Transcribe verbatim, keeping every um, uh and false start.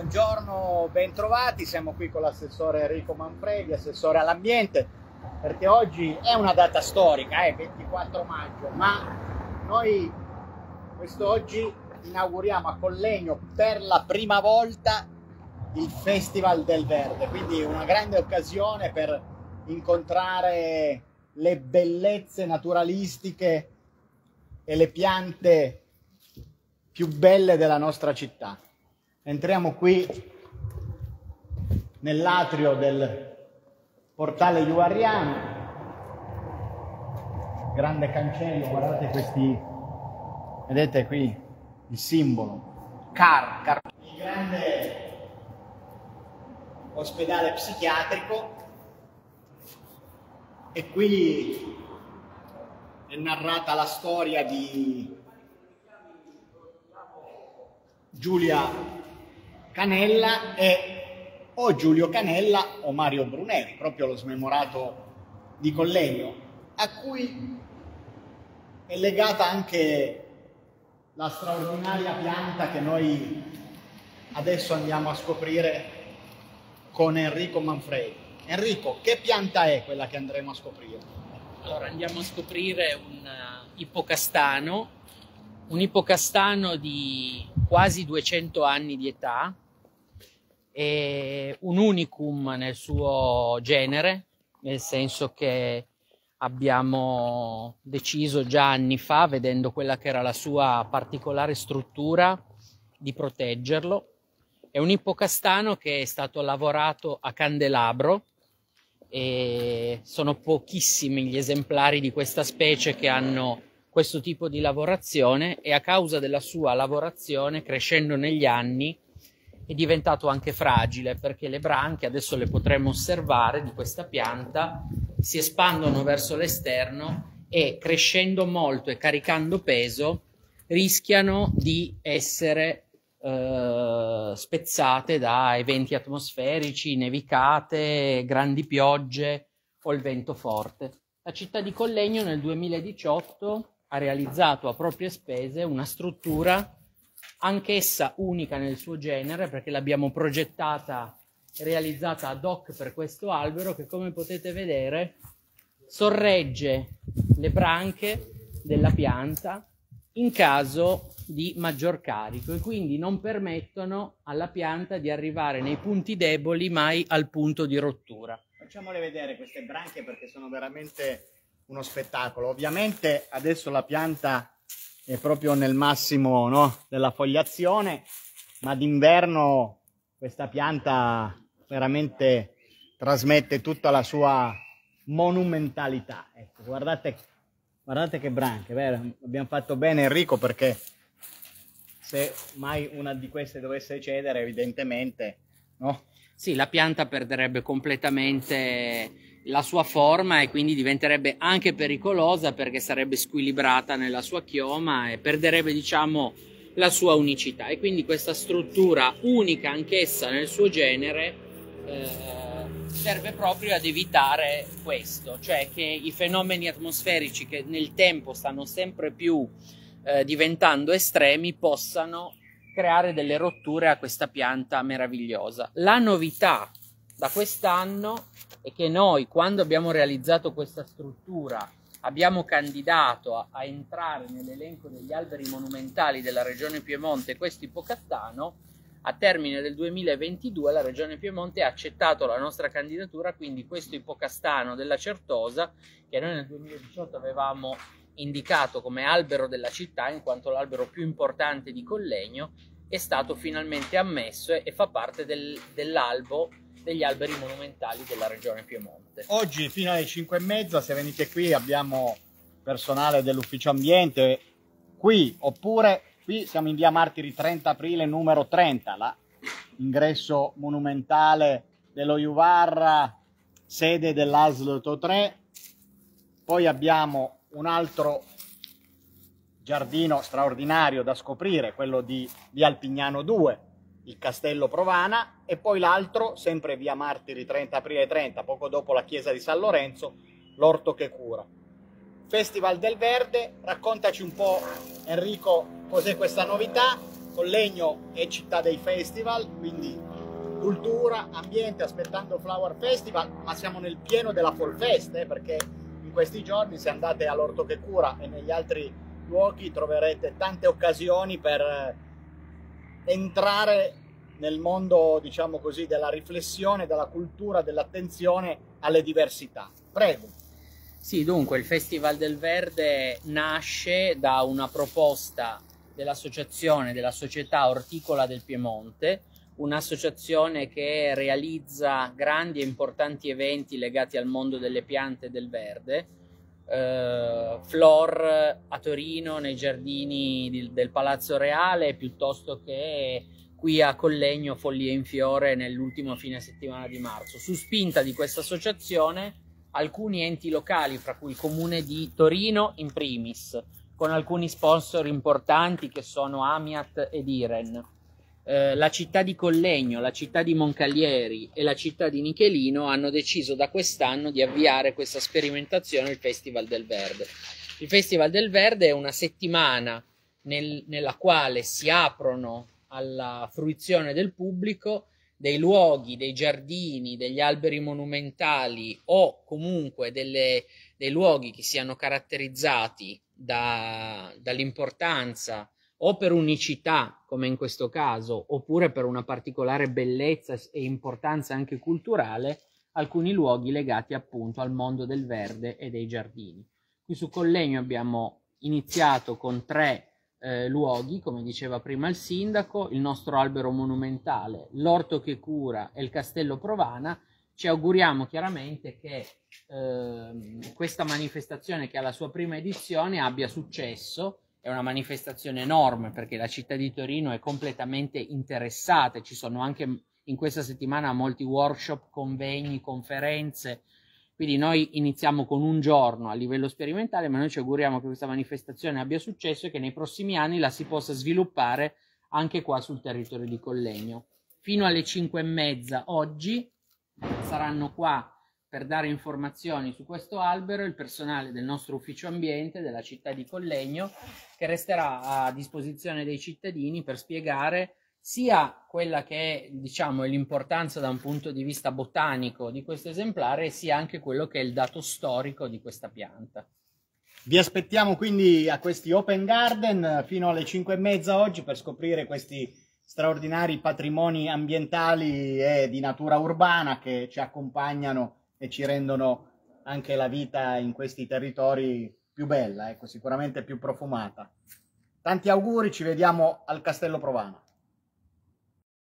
Buongiorno, bentrovati, siamo qui con l'assessore Enrico Manfredi, assessore all'ambiente, perché oggi è una data storica, è ventiquattro maggio, ma noi quest'oggi inauguriamo a Collegno per la prima volta il Festival del Verde, quindi una grande occasione per incontrare le bellezze naturalistiche e le piante più belle della nostra città. Entriamo qui nell'atrio del portale Juarriano, grande cancello, guardate questi, vedete qui il simbolo, C A R, C A R, il grande ospedale psichiatrico, e qui è narrata la storia di Giulia Canella e o Giulio Canella o Mario Bruneri, proprio lo smemorato di Collegno, a cui è legata anche la straordinaria pianta che noi adesso andiamo a scoprire con Enrico Manfredi. Enrico, che pianta è quella che andremo a scoprire? Allora, andiamo a scoprire un uh, ipocastano, un ipocastano di quasi duecento anni di età, è un unicum nel suo genere, nel senso che abbiamo deciso già anni fa, vedendo quella che era la sua particolare struttura, di proteggerlo. È un ipocastano che è stato lavorato a candelabro e sono pochissimi gli esemplari di questa specie che hanno questo tipo di lavorazione, e a causa della sua lavorazione, crescendo negli anni, è diventato anche fragile, perché le branche, adesso le potremo osservare, di questa pianta si espandono verso l'esterno e, crescendo molto e caricando peso, rischiano di essere eh, spezzate da eventi atmosferici, nevicate, grandi piogge o il vento forte. La città di Collegno nel duemiladiciotto ha realizzato a proprie spese una struttura anch'essa unica nel suo genere, perché l'abbiamo progettata e realizzata ad hoc per questo albero, che, come potete vedere, sorregge le branche della pianta in caso di maggior carico, e quindi non permettono alla pianta di arrivare nei punti deboli mai al punto di rottura. Facciamole vedere queste branche, perché sono veramente uno spettacolo. Ovviamente adesso la pianta è proprio nel massimo, no, della fogliazione, ma d'inverno questa pianta veramente trasmette tutta la sua monumentalità. Ecco, guardate, guardate che branche, vero? Abbiamo fatto bene, Enrico, perché se mai una di queste dovesse cedere, evidentemente, no? Sì, la pianta perderebbe completamente la sua forma e quindi diventerebbe anche pericolosa, perché sarebbe squilibrata nella sua chioma e perderebbe, diciamo, la sua unicità. E quindi questa struttura unica anch'essa nel suo genere eh, serve proprio ad evitare questo, cioè che i fenomeni atmosferici, che nel tempo stanno sempre più eh, diventando estremi, possano creare delle rotture a questa pianta meravigliosa. La novità da quest'anno è che noi, quando abbiamo realizzato questa struttura, abbiamo candidato a, a entrare nell'elenco degli alberi monumentali della Regione Piemonte questo ipocastano. A termine del duemilaventidue la Regione Piemonte ha accettato la nostra candidatura, quindi questo ipocastano della Certosa, che noi nel duemiladiciotto avevamo indicato come albero della città, in quanto l'albero più importante di Collegno, è stato finalmente ammesso e, e fa parte del, dell'albo degli alberi monumentali della Regione Piemonte. Oggi fino alle cinque e mezza, se venite qui, abbiamo personale dell'ufficio ambiente qui, oppure qui siamo in via Martiri trenta aprile numero trenta, l'ingresso monumentale dello Juvarra, sede dell'A S L Totrè. Poi abbiamo un altro giardino straordinario da scoprire, quello di via Alpignano due, il Castello Provana, e poi l'altro, sempre via Martiri trenta aprile trenta, poco dopo la chiesa di San Lorenzo, l'Orto che Cura. Festival del Verde, raccontaci un po', Enrico, cos'è questa novità Collegno è città dei festival, quindi cultura, ambiente, aspettando Flower Festival, ma siamo nel pieno della Fall Fest, eh, perché in questi giorni, se andate all'Orto che Cura e negli altri luoghi, troverete tante occasioni per entrare nel mondo, diciamo così, della riflessione, della cultura, dell'attenzione alle diversità. Prego. Sì, dunque il Festival del Verde nasce da una proposta dell'associazione della Società Orticola del Piemonte, un'associazione che realizza grandi e importanti eventi legati al mondo delle piante e del verde. Eh, Flor a Torino nei giardini di, del Palazzo Reale, piuttosto che qui a Collegno Follie in Fiore nell'ultimo fine settimana di marzo. Su spinta di questa associazione, alcuni enti locali, fra cui il Comune di Torino in primis, con alcuni sponsor importanti che sono Amiat ed Iren, eh, la città di Collegno, la città di Moncalieri e la città di Nichelino hanno deciso da quest'anno di avviare questa sperimentazione, il Festival del Verde. Il Festival del Verde è una settimana nel, nella quale si aprono alla fruizione del pubblico dei luoghi, dei giardini, degli alberi monumentali o comunque delle, dei luoghi che siano caratterizzati da, dall'importanza o per unicità, come in questo caso, oppure per una particolare bellezza e importanza anche culturale, alcuni luoghi legati appunto al mondo del verde e dei giardini. Qui su Collegno abbiamo iniziato con tre Eh, luoghi, come diceva prima il sindaco, il nostro albero monumentale, l'Orto che Cura e il Castello Provana. Ci auguriamo chiaramente che eh, questa manifestazione, che ha la sua prima edizione, abbia successo. È una manifestazione enorme perché la città di Torino è completamente interessata, ci sono anche in questa settimana molti workshop, convegni, conferenze. Quindi noi iniziamo con un giorno a livello sperimentale, ma noi ci auguriamo che questa manifestazione abbia successo e che nei prossimi anni la si possa sviluppare anche qua sul territorio di Collegno. Fino alle cinque e mezza oggi saranno qua per dare informazioni su questo albero il personale del nostro ufficio ambiente della città di Collegno, che resterà a disposizione dei cittadini per spiegare sia quella che è, diciamo, l'importanza da un punto di vista botanico di questo esemplare, sia anche quello che è il dato storico di questa pianta. Vi aspettiamo quindi a questi Open Garden fino alle cinque e mezza oggi per scoprire questi straordinari patrimoni ambientali e di natura urbana che ci accompagnano e ci rendono anche la vita in questi territori più bella, ecco, sicuramente più profumata. Tanti auguri, ci vediamo al Castello Provana.